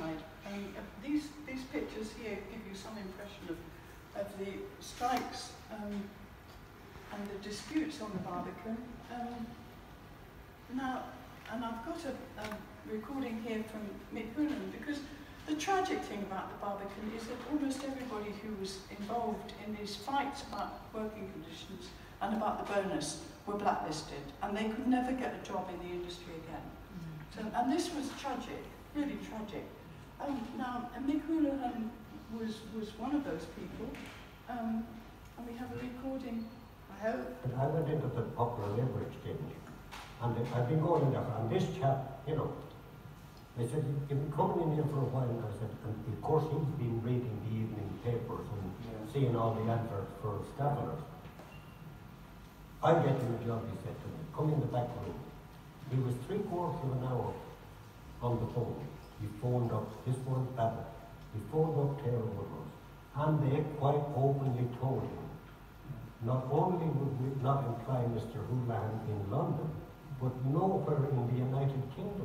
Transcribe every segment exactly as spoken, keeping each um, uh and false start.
side. Um, uh, these, these pictures here give you some impression of, of the strikes um, and the disputes on the Barbican. Um, now, and I've got a, a recording here from Mick Hoolan, because the tragic thing about the Barbican is that almost everybody who was involved in these fights about working conditions and about the bonus were blacklisted, and they could never get a job in the industry again. Mm. So, and this was tragic, really tragic. Um, now, Mick Hoolan was, was one of those people, um, and we have a recording, I hope. And I went into the Popular Liver Exchange, and I've been going there, and this chap, you know, they said, you've been coming in here for a while, and I said, and of course he's been reading the evening papers and yeah. seeing all the adverts for scavengers. I'll get you a job, he said to me, come in the back room. He was three quarters of an hour on the phone. He phoned up, this one Babbitt, he phoned up Taylor Woodward, and they quite openly told him, not only would we not employ Mister Hoolan in London, but nowhere in the United Kingdom.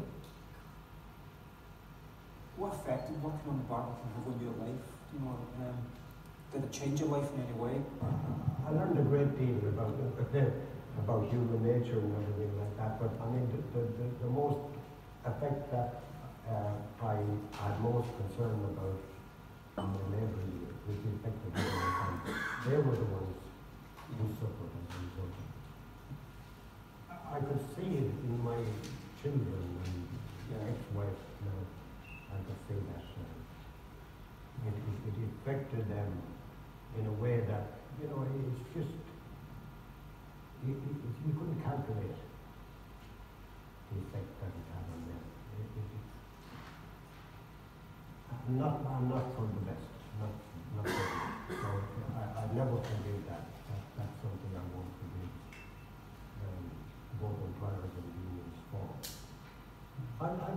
What effect did working on the Barbican have on your life? You know, um, did it change your life in any way? I learned a great deal about about human nature and everything like that. But I mean, the the, the, the most effect that uh, I had most concern about in my neighbour was the effect of my family. They were the ones who suffered as a result of it. I could see it in my children and yeah. ex-wife now. I could see that uh, it, it, it affected them in a way that, you know, it's just, it, it, it, you couldn't calculate the effect that it had on them. It, it, it, I'm not, I'm not for the best, not, not for the best. So I, I never forgive that. that. That's something I won't forgive um, both employers and unions for. I, I,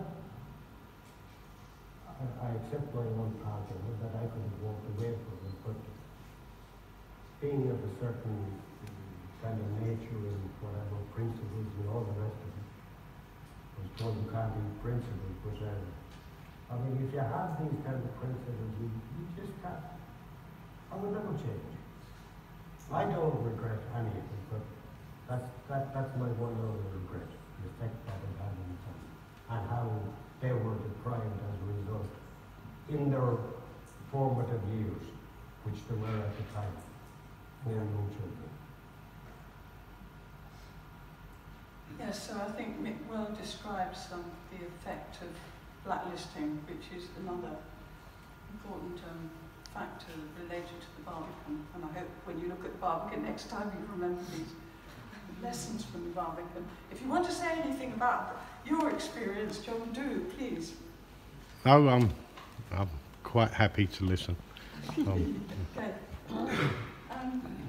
I accept my own part of it, that I could have walked away from it, but being of a certain kind of nature and whatever, principles and all the rest of it, I was told you can't be principles, but uh, I mean, if you have these kind of principles, you, you just can't. I would never change. I don't regret any of it, but that's, that, that's my one other regret, the effect that it had on them, and how they were deprived as a result in their formative years, which they were at the time, for young children. Yes, so I think Mick well describes um, the effect of blacklisting, which is another important um, factor related to the Barbican. And I hope when you look at the Barbican next time you remember these lessons from the Barbican. If you want to say anything about your experience, John, do, please. Oh, um, I'm quite happy to listen. Um, okay. Um,